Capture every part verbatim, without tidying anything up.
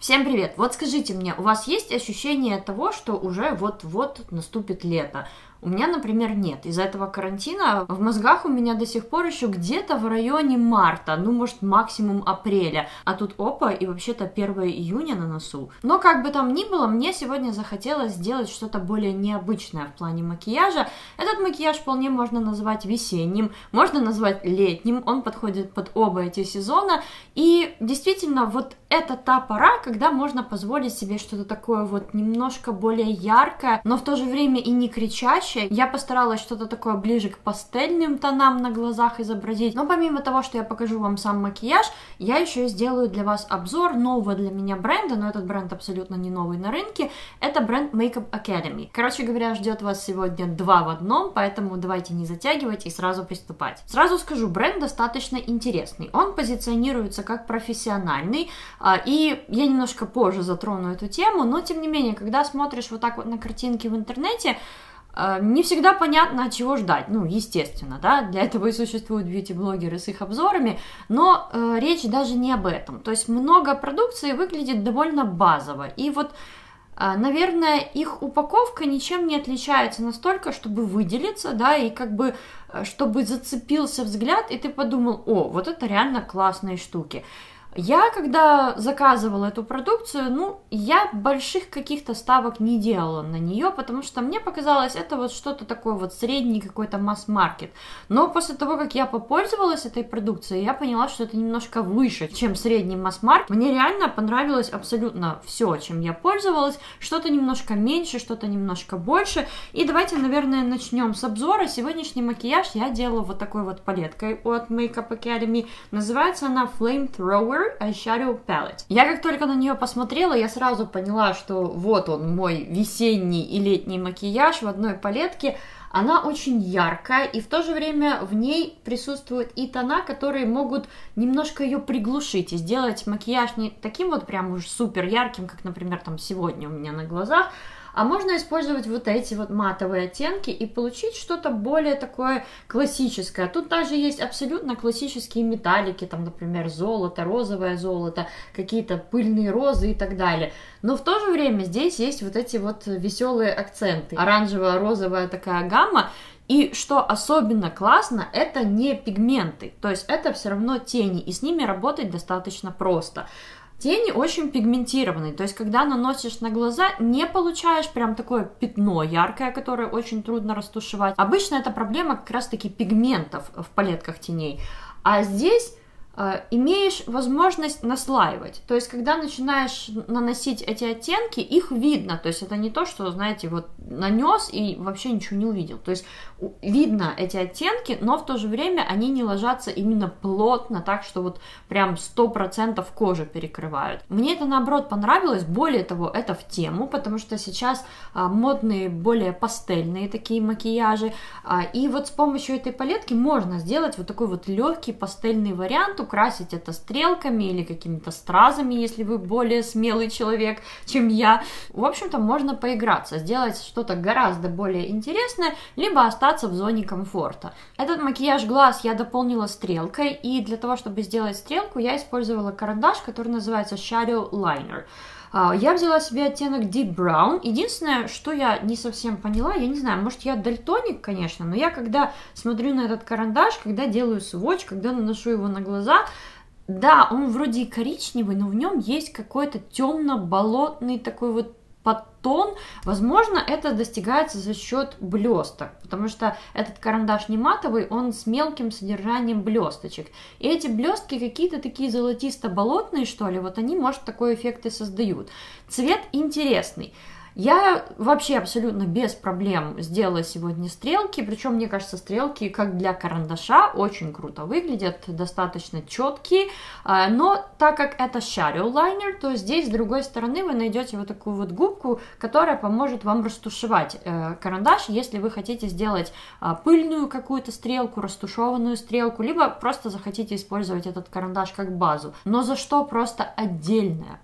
Всем привет! Вот скажите мне, у вас есть ощущение того, что уже вот-вот наступит лето? У меня, например, нет. Из-за этого карантина в мозгах у меня до сих пор еще где-то в районе марта, ну, может, максимум апреля. А тут опа, и вообще-то первое июня на носу. Но как бы там ни было, мне сегодня захотелось сделать что-то более необычное в плане макияжа. Этот макияж вполне можно назвать весенним, можно назвать летним, он подходит под оба эти сезона. И действительно, вот это та пора, когда можно позволить себе что-то такое вот немножко более яркое, но в то же время и не кричащее. Я постаралась что-то такое ближе к пастельным тонам на глазах изобразить. Но помимо того, что я покажу вам сам макияж, я еще сделаю для вас обзор нового для меня бренда, но этот бренд абсолютно не новый на рынке. Это бренд Makeup Academy. Короче говоря, ждет вас сегодня два в одном, поэтому давайте не затягивать и сразу приступать. Сразу скажу, бренд достаточно интересный. Он позиционируется как профессиональный, и я немножко позже затрону эту тему, но тем не менее, когда смотришь вот так вот на картинки в интернете, не всегда понятно, чего ждать, ну, естественно, да, для этого и существуют бьюти-блогеры с их обзорами, но э, речь даже не об этом, то есть много продукции выглядит довольно базово, и вот, э, наверное, их упаковка ничем не отличается настолько, чтобы выделиться, да, и как бы, чтобы зацепился взгляд, и ты подумал, о, вот это реально классные штуки. Я, когда заказывала эту продукцию, ну, я больших каких-то ставок не делала на нее, потому что мне показалось, это вот что-то такое вот средний какой-то масс-маркет. Но после того, как я попользовалась этой продукцией, я поняла, что это немножко выше, чем средний масс-маркет. Мне реально понравилось абсолютно все, чем я пользовалась, что-то немножко меньше, что-то немножко больше. И давайте, наверное, начнем с обзора. Сегодняшний макияж я делала вот такой вот палеткой от Makeup Academy. Называется она Flamethrower Eyeshadow Palette. Я как только на нее посмотрела, я сразу поняла, что вот он, мой весенний и летний макияж в одной палетке. Она очень яркая, и в то же время в ней присутствуют и тона, которые могут немножко ее приглушить и сделать макияж не таким вот прям уж супер ярким, как, например, там сегодня у меня на глазах, а можно использовать вот эти вот матовые оттенки и получить что-то более такое классическое. Тут также есть абсолютно классические металлики, там, например, золото, розовое золото, какие-то пыльные розы и так далее. Но в то же время здесь есть вот эти вот веселые акценты. Оранжево-розовая такая гамма. И что особенно классно, это не пигменты, то есть это все равно тени, и с ними работать достаточно просто. Тени очень пигментированные, то есть когда наносишь на глаза, не получаешь прям такое пятно яркое, которое очень трудно растушевать. Обычно это проблема как раз-таки пигментов в палетках теней, а здесь э, имеешь возможность наслаивать. То есть когда начинаешь наносить эти оттенки, их видно, то есть это не то, что, знаете, вот нанес и вообще ничего не увидел. То есть видно эти оттенки, но в то же время они не ложатся именно плотно, так что вот прям сто процентов кожу перекрывают. Мне это наоборот понравилось, более того, это в тему, потому что сейчас а, модные более пастельные такие макияжи, а, и вот с помощью этой палетки можно сделать вот такой вот легкий пастельный вариант, украсить это стрелками или какими-то стразами, если вы более смелый человек, чем я. В общем-то, можно поиграться, сделать что-то гораздо более интересное, либо остаться в зоне комфорта. Этот макияж глаз я дополнила стрелкой, и для того, чтобы сделать стрелку, я использовала карандаш, который называется Shadow Liner. Я взяла себе оттенок Deep Brown. Единственное, что я не совсем поняла, я не знаю, может я дальтоник, конечно, но я когда смотрю на этот карандаш, когда делаю свотч, когда наношу его на глаза, да, он вроде и коричневый, но в нем есть какой-то темно-болотный такой вот подтон. Возможно, это достигается за счет блесток, потому что этот карандаш не матовый, он с мелким содержанием блесточек. И эти блестки какие-то такие золотисто-болотные, что ли, вот они, может, такой эффект и создают. Цвет интересный. Я вообще абсолютно без проблем сделала сегодня стрелки, причем, мне кажется, стрелки, как для карандаша, очень круто выглядят, достаточно четкие, но так как это shadow liner, то здесь, с другой стороны, вы найдете вот такую вот губку, которая поможет вам растушевать карандаш, если вы хотите сделать пыльную какую-то стрелку, растушеванную стрелку, либо просто захотите использовать этот карандаш как базу. Но за что просто отдельное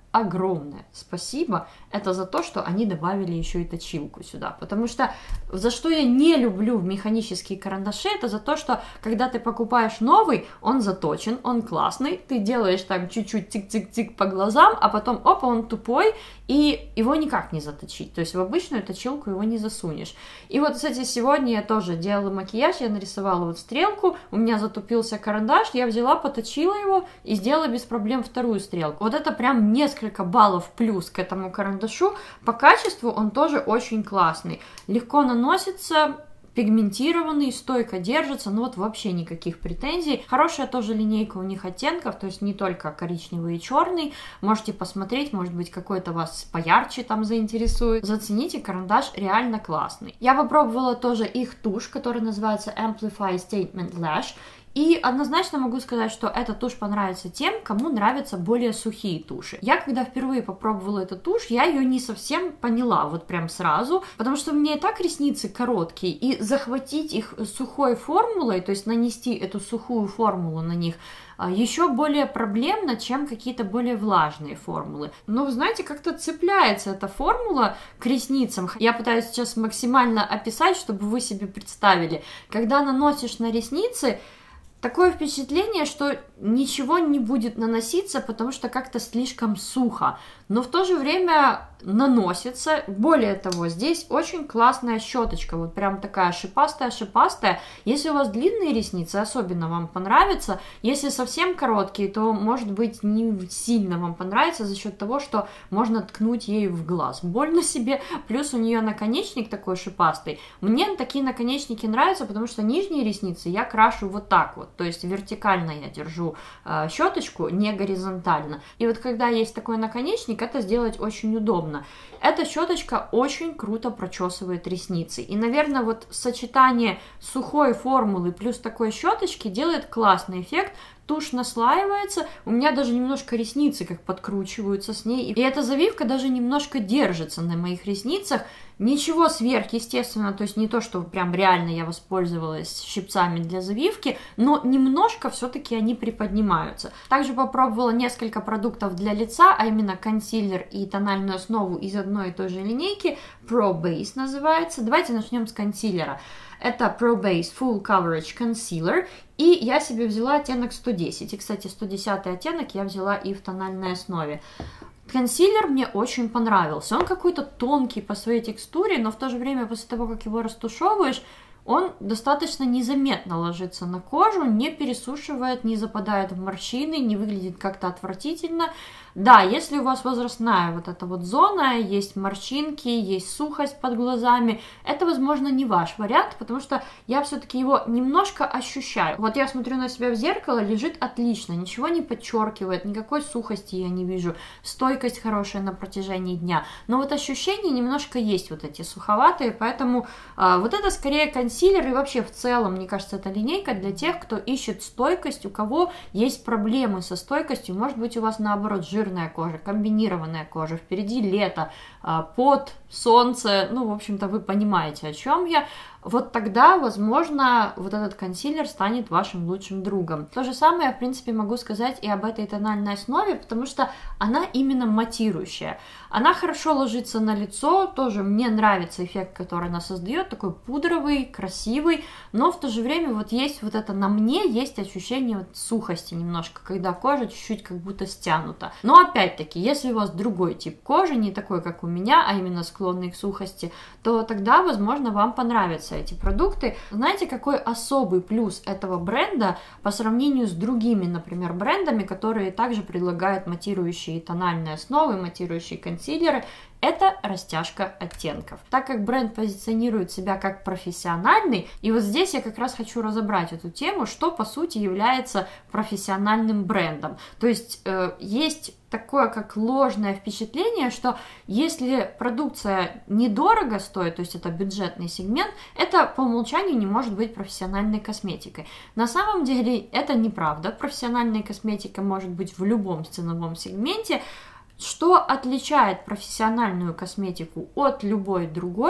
огромное спасибо, это за то, что они добавили еще и точилку сюда, потому что за что я не люблю механические карандаши, это за то, что когда ты покупаешь новый, он заточен, он классный, ты делаешь там чуть-чуть тик-тик-тик по глазам, а потом опа, он тупой, и его никак не заточить, то есть в обычную точилку его не засунешь. И вот, кстати, сегодня я тоже делала макияж, я нарисовала вот стрелку, у меня затупился карандаш, я взяла, поточила его и сделала без проблем вторую стрелку. Вот это прям несколько баллов плюс к этому карандашу. По качеству он тоже очень классный. Легко наносится, пигментированный, стойко держится, ну вот вообще никаких претензий. Хорошая тоже линейка у них оттенков, то есть не только коричневый и черный. Можете посмотреть, может быть, какой-то вас поярче там заинтересует. Зацените, карандаш реально классный. Я попробовала тоже их тушь, которая называется Amplify Statement Lash. И однозначно могу сказать, что эта тушь понравится тем, кому нравятся более сухие туши. Я, когда впервые попробовала эту тушь, я ее не совсем поняла, вот прям сразу, потому что у меня и так ресницы короткие, и захватить их сухой формулой, то есть нанести эту сухую формулу на них, еще более проблемно, чем какие-то более влажные формулы. Но, вы знаете, как-то цепляется эта формула к ресницам. Я пытаюсь сейчас максимально описать, чтобы вы себе представили. Когда наносишь на ресницы, такое впечатление, что ничего не будет наноситься, потому что как-то слишком сухо, но в то же время наносится. Более того, здесь очень классная щеточка, вот прям такая шипастая-шипастая. Если у вас длинные ресницы, особенно вам понравится. Если совсем короткие, то, может быть, не сильно вам понравится за счет того, что можно ткнуть ею в глаз. Больно себе, плюс у нее наконечник такой шипастый. Мне такие наконечники нравятся, потому что нижние ресницы я крашу вот так вот, то есть вертикально я держу э, щеточку, не горизонтально. И вот когда есть такой наконечник, это сделать очень удобно. Эта щеточка очень круто прочесывает ресницы. И, наверное, вот сочетание сухой формулы плюс такой щеточки делает классный эффект. Тушь наслаивается, у меня даже немножко ресницы как подкручиваются с ней, и эта завивка даже немножко держится на моих ресницах. Ничего сверхъестественного, то есть не то, что прям реально я воспользовалась щипцами для завивки, но немножко все-таки они приподнимаются. Также попробовала несколько продуктов для лица, а именно консилер и тональную основу из одной и той же линейки, Pro Base называется. Давайте начнем с консилера. Это Pro Base Full Coverage Concealer, и я себе взяла оттенок сто десять, и, кстати, сто десятый оттенок я взяла и в тональной основе. Консилер мне очень понравился, он какой-то тонкий по своей текстуре, но в то же время после того, как его растушевываешь, он достаточно незаметно ложится на кожу, не пересушивает, не западает в морщины, не выглядит как-то отвратительно. Да, если у вас возрастная вот эта вот зона, есть морщинки, есть сухость под глазами, это, возможно, не ваш вариант, потому что я все-таки его немножко ощущаю. Вот я смотрю на себя в зеркало, лежит отлично, ничего не подчеркивает, никакой сухости я не вижу, стойкость хорошая на протяжении дня, но вот ощущения немножко есть вот эти суховатые, поэтому а, вот это скорее консилер, и вообще в целом, мне кажется, это линейка для тех, кто ищет стойкость, у кого есть проблемы со стойкостью, может быть, у вас наоборот жир кожа, комбинированная кожа, впереди лето, пот, солнце, ну, в общем-то, вы понимаете, о чем я. Вот тогда, возможно, вот этот консилер станет вашим лучшим другом. То же самое, в принципе, могу сказать и об этой тональной основе, потому что она именно матирующая. Она хорошо ложится на лицо, тоже мне нравится эффект, который она создает, такой пудровый, красивый, но в то же время вот есть вот это на мне, есть ощущение вот сухости немножко, когда кожа чуть-чуть как будто стянута. Но опять-таки, если у вас другой тип кожи, не такой, как у меня, а именно склонный к сухости, то тогда, возможно, вам понравятся эти продукты. Знаете, какой особый плюс этого бренда по сравнению с другими, например, брендами, которые также предлагают матирующие тональные основы, матирующие консилеры? Это растяжка оттенков. Так как бренд позиционирует себя как профессиональный, и вот здесь я как раз хочу разобрать эту тему, что по сути является профессиональным брендом. То есть э, есть такое как ложное впечатление, что если продукция недорого стоит, то есть это бюджетный сегмент, это по умолчанию не может быть профессиональной косметикой. На самом деле это неправда. Профессиональная косметика может быть в любом ценовом сегменте. Что отличает профессиональную косметику от любой другой,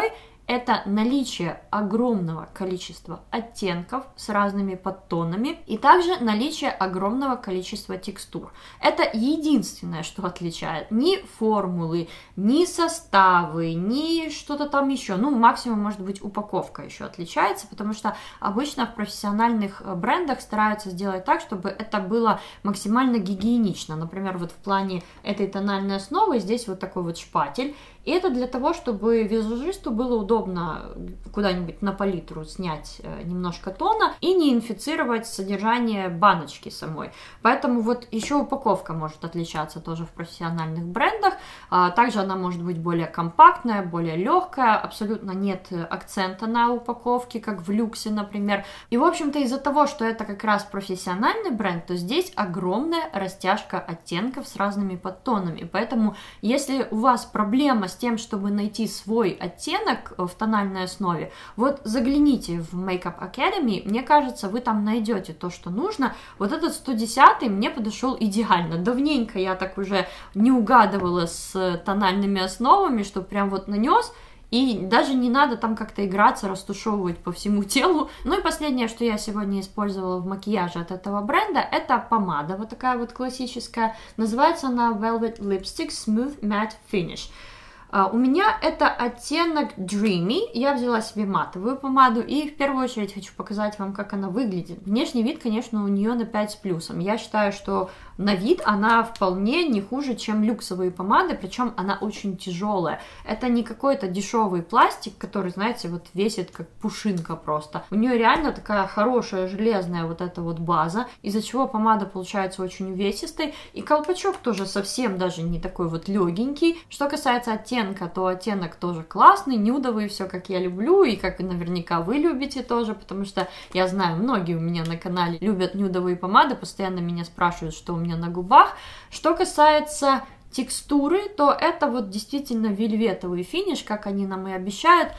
это наличие огромного количества оттенков с разными подтонами и также наличие огромного количества текстур. Это единственное, что отличает. Ни формулы, ни составы, ни что-то там еще. Ну, максимум, может быть, упаковка еще отличается, потому что обычно в профессиональных брендах стараются сделать так, чтобы это было максимально гигиенично. Например, вот в плане этой тональной основы здесь вот такой вот шпатель. И это для того, чтобы визажисту было удобно куда-нибудь на палитру снять немножко тона и не инфицировать содержание баночки самой. Поэтому вот еще упаковка может отличаться тоже в профессиональных брендах. Также она может быть более компактная, более легкая, абсолютно нет акцента на упаковке, как в люксе, например. И, в общем-то, из-за того, что это как раз профессиональный бренд, то здесь огромная растяжка оттенков с разными подтонами. Поэтому, если у вас проблема с тем, чтобы найти свой оттенок в тональной основе, вот загляните в Makeup Academy, мне кажется, вы там найдете то, что нужно. Вот этот сто десятый мне подошел идеально. Давненько я так уже не угадывала с тональными основами, что прям вот нанес, и даже не надо там как-то играться, растушевывать по всему телу. Ну и последнее, что я сегодня использовала в макияже от этого бренда, это помада, вот такая вот классическая. Называется она Velvet Lipstick Smooth Matte Finish. Uh, у меня это оттенок Dreamy, я взяла себе матовую помаду, и в первую очередь хочу показать вам, как она выглядит. Внешний вид, конечно, у нее на пять с плюсом. Я считаю, что на вид она вполне не хуже, чем люксовые помады, причем она очень тяжелая. Это не какой-то дешевый пластик, который, знаете, вот весит как пушинка просто. У нее реально такая хорошая железная вот эта вот база, из-за чего помада получается очень увесистой, и колпачок тоже совсем даже не такой вот легенький. Что касается оттенка, то оттенок тоже классный, нюдовый, все как я люблю, и как наверняка вы любите тоже, потому что я знаю, многие у меня на канале любят нюдовые помады, постоянно меня спрашивают, что у меня на губах. Что касается текстуры, то это вот действительно вельветовый финиш, как они нам и обещают.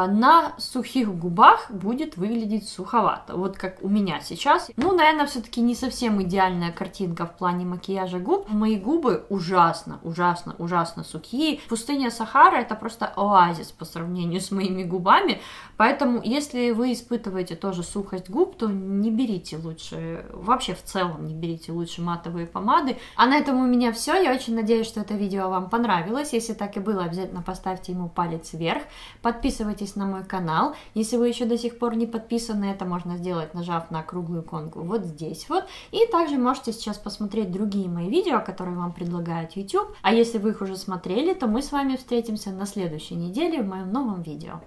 На сухих губах будет выглядеть суховато, вот как у меня сейчас. Ну, наверное, все-таки не совсем идеальная картинка в плане макияжа губ. Мои губы ужасно, ужасно, ужасно сухие. Пустыня Сахара — это просто оазис по сравнению с моими губами, поэтому если вы испытываете тоже сухость губ, то не берите лучше, вообще в целом не берите лучше матовые помады. А на этом у меня все. Я очень надеюсь, что это видео вам понравилось. Если так и было, обязательно поставьте ему палец вверх. Подписывайтесь на мой канал. Если вы еще до сих пор не подписаны, это можно сделать, нажав на круглую иконку вот здесь вот. И также можете сейчас посмотреть другие мои видео, которые вам предлагает YouTube. А если вы их уже смотрели, то мы с вами встретимся на следующей неделе в моем новом видео.